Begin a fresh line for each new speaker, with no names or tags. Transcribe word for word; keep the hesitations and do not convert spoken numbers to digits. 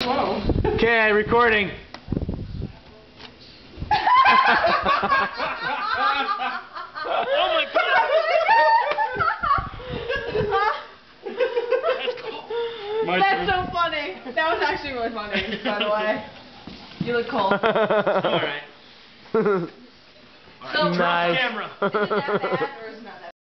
Whoa.
Okay, recording.
Oh my god!
That's so funny. That was actually really funny, by the way. You look cool.
Alright.
Nice.
Camera.
Isn't that bad?